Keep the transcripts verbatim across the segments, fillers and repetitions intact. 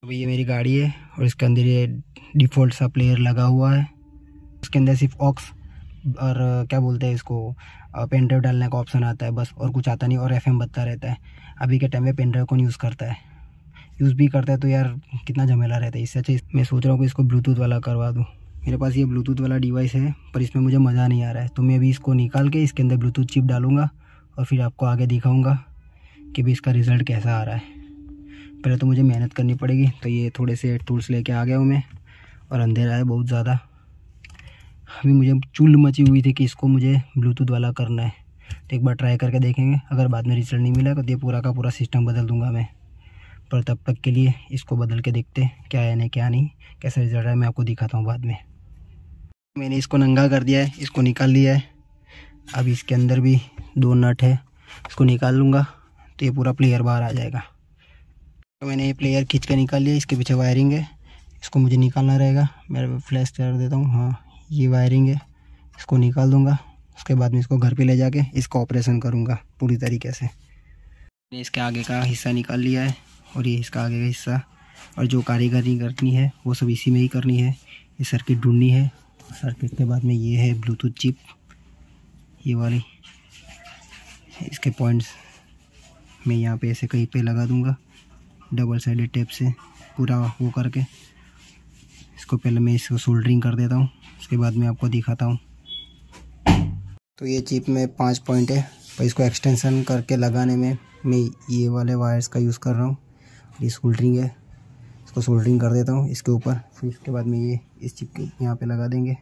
अभी ये मेरी गाड़ी है और इसके अंदर ये डिफ़ॉल्ट सा प्लेयर लगा हुआ है। इसके अंदर सिर्फ ऑक्स और क्या बोलते हैं इसको पेन ड्राइव डालने का ऑप्शन आता है बस, और कुछ आता नहीं, और एफएम बजता रहता है। अभी के टाइम में पेन ड्राइव कौन यूज़ करता है, यूज़ भी करता है तो यार कितना झमेला रहता है। इससे अच्छा मैं सोच रहा हूँ कि इसको ब्लूटूथ वाला करवा दूँ। मेरे पास ये ब्लूटूथ वाला डिवाइस है पर इसमें मुझे मज़ा नहीं आ रहा है, तो मैं अभी इसको निकाल के इसके अंदर ब्लूटूथ चिप डालूँगा और फिर आपको आगे दिखाऊँगा कि भी इसका रिज़ल्ट कैसा आ रहा है। पहले तो मुझे मेहनत करनी पड़ेगी, तो ये थोड़े से टूल्स लेके आ गया हूँ मैं, और अंधेरा है बहुत ज़्यादा। अभी मुझे चुल मची हुई थी कि इसको मुझे ब्लूटूथ वाला करना है, तो एक बार ट्राई करके देखेंगे। अगर बाद में रिजल्ट नहीं मिला तो ये पूरा का पूरा सिस्टम बदल दूंगा मैं, पर तब तक के लिए इसको बदल के देखते क्या है नहीं क्या नहीं, कैसा रिजल्ट है मैं आपको दिखाता हूँ बाद में। मैंने इसको नंगा कर दिया है, इसको निकाल लिया है। अब इसके अंदर भी दो नट है, इसको निकाल लूँगा तो ये पूरा प्लेयर बाहर आ जाएगा। तो मैंने ये प्लेयर खींच के निकाल लिया। इसके पीछे वायरिंग है, इसको मुझे निकालना रहेगा। मैं फ्लैश कर देता हूँ। हाँ, ये वायरिंग है, इसको निकाल दूँगा। उसके बाद में इसको घर पे ले जाके इसका ऑपरेशन करूँगा पूरी तरीके से। मैंने इसके आगे का हिस्सा निकाल लिया है और ये इसका आगे का हिस्सा, और जो कारीगरी करनी है वो सब इसी में ही करनी है। ये सर्किट ढूंढनी है। सर्किट के बाद में ये है ब्लूटूथ चिप, ये वाली। इसके पॉइंट्स मैं यहाँ पे ऐसे कहीं पे लगा दूँगा डबल साइडेड टेप से पूरा वो करके। इसको पहले मैं इसको सोल्डरिंग कर देता हूँ, उसके बाद मैं आपको दिखाता हूँ। तो ये चिप में पांच पॉइंट है, पर इसको एक्सटेंशन करके लगाने में मैं ये वाले वायर्स का यूज़ कर रहा हूँ। ये सोल्डरिंग है, इसको सोल्डरिंग कर देता हूँ इसके ऊपर। फिर इसके बाद में ये इस चिप के यहाँ पे लगा देंगे।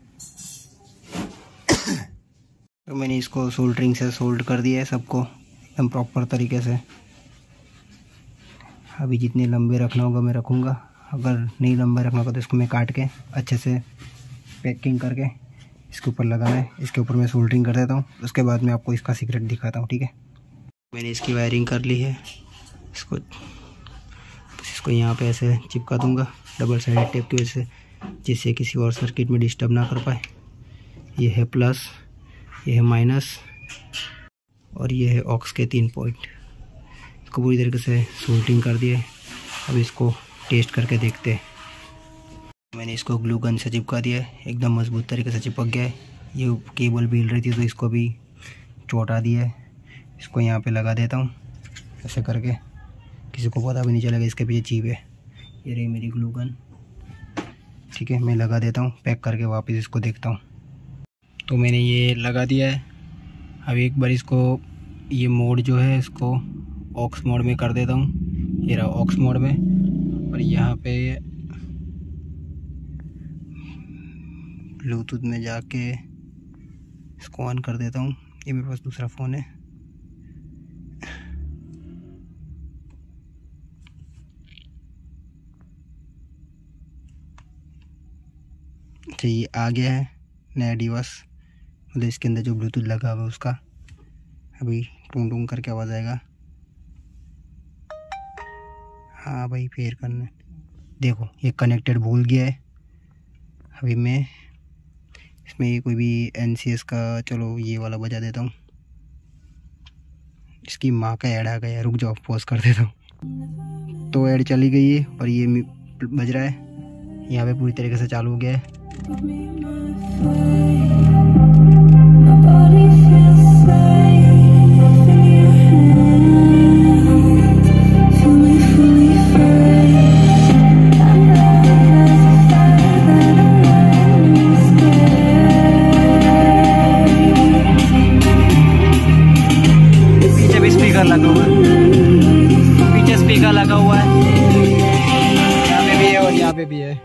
तो मैंने इसको सोल्डरिंग से सोल्ड कर दिया है सबको एकदम प्रॉपर तरीके से। अभी जितने लंबे रखना होगा मैं रखूँगा, अगर नहीं लंबा रखना होगा तो इसको मैं काट के अच्छे से पैकिंग करके इसके ऊपर लगाना है। इसके ऊपर मैं सोल्डरिंग कर देता हूँ, उसके बाद मैं आपको इसका सीक्रेट दिखाता हूँ, ठीक है। मैंने इसकी वायरिंग कर ली है। इसको इसको यहाँ पे ऐसे चिपका दूँगा डबल साइडेड टेप की वजह से, जिससे किसी और सर्किट में डिस्टर्ब ना कर पाए। ये है प्लस, ये है माइनस, और ये है ऑक्स के तीन पॉइंट। इसको पूरी तरीके से सोल्डरिंग कर दिए। अब इसको टेस्ट करके देखते हैं। मैंने इसको ग्लू गन से चिपका दिया है, एकदम मजबूत तरीके से चिपक गया है। ये केबल भी हिल रही थी तो इसको भी चोटा दिया है। इसको यहाँ पे लगा देता हूँ ऐसे करके, किसी को पता भी नहीं चलेगा इसके पीछे चिप है। ये रही मेरी ग्लू गन, ठीक है। मैं लगा देता हूँ पैक करके, वापस इसको देखता हूँ। तो मैंने ये लगा दिया है। अब एक बार इसको ये मोड जो है इसको ऑक्स मोड में कर देता हूँ। ये रहा ऑक्स मोड में, और यहाँ पे ब्लूटूथ में जाके इसको ऑन कर देता हूँ। ये मेरे पास दूसरा फ़ोन है। अच्छा, ये आ गया है नया डिवाइस, मतलब इसके अंदर जो ब्लूटूथ लगा हुआ है उसका। अभी टूं टूं करके आवाज़ आएगा। हाँ भाई, फेयर करना। देखो ये कनेक्टेड भूल गया है। अभी मैं इसमें कोई भी एन सी एस का, चलो ये वाला बजा देता हूँ। इसकी माँ का ऐड आ गया, रुक जाओ पॉज कर देता हूँ। तो ऐड चली गई है और ये बज रहा है यहाँ पे, पूरी तरीके से चालू हो गया है। स्पीकर लगा हुआ है, पीछे स्पीकर लगा हुआ है, यहाँ पे भी है और यहाँ पे भी है।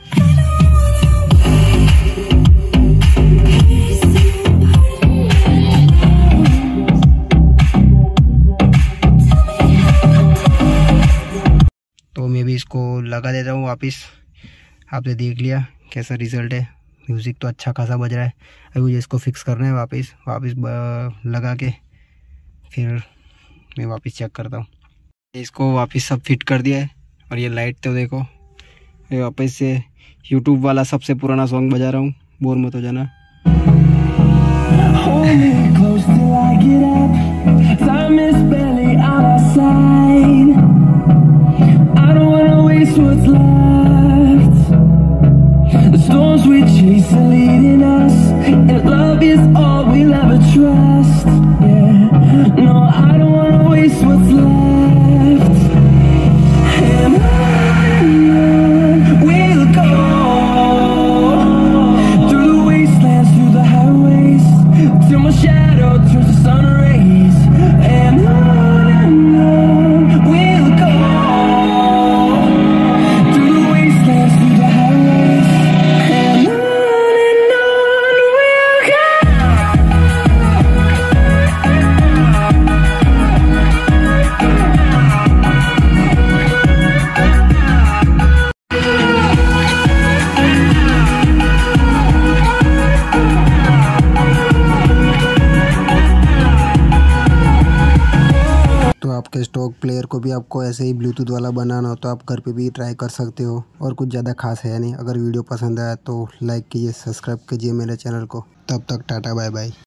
तो मैं भी इसको लगा देता हूँ वापस। आपने देख लिया कैसा रिजल्ट है। म्यूज़िक तो अच्छा खासा बज रहा है। अभी मुझे इसको फिक्स करना है वापस वापस लगा के, फिर मैं वापस चेक करता हूँ। इसको वापस सब फिट कर दिया है, और ये लाइट तो देखो, मैं वापस से यूट्यूब वाला सबसे पुराना सॉन्ग बजा रहा हूँ, बोर मत हो जाना। I don't wanna waste waste what's left. The storms we chase are leading us, and love is all we'll ever trust. Yeah, no, I don't wanna waste what's left. And on we'll go, through the wastelands, through the highways, till my shadow turns to sun rays. And on and on we'll go, through the wastelands, through the highways. And on and on we'll go. तो आपके stock player को भी आपको ऐसे ही Bluetooth वाला बनाना हो तो आप घर पे भी ट्राई कर सकते हो, और कुछ ज़्यादा खास है नहीं। अगर वीडियो पसंद आया तो लाइक कीजिए, सब्सक्राइब कीजिए मेरे चैनल को। तब तक टाटा बाय बाय।